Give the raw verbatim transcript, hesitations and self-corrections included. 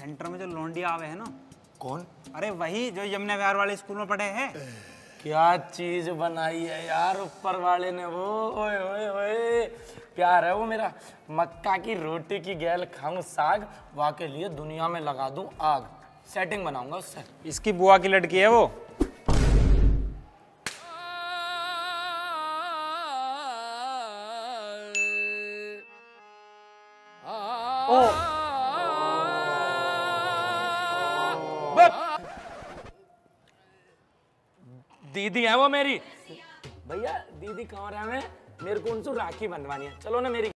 Centre में जो लौंडी आवे है ना। कौन? अरे वही जो यमुना विहार वाले स्कूल में पढ़े हैं। क्या चीज बनाई है यार ऊपर वाले ने वो। ओए ओए ओए प्यार है वो मेरा। मक्का की रोटी की गैल खाऊं साग, वहाँ के लिए दुनिया में लगा दूं आग। सेटिंग बनाऊंगा उससे। इसकी बुआ की लड़की है वो। ओ दीदी है वो मेरी। भैया दीदी कहाँ रहा है? मेरे को उनसे राखी बंधवानी है, चलो ना मेरी।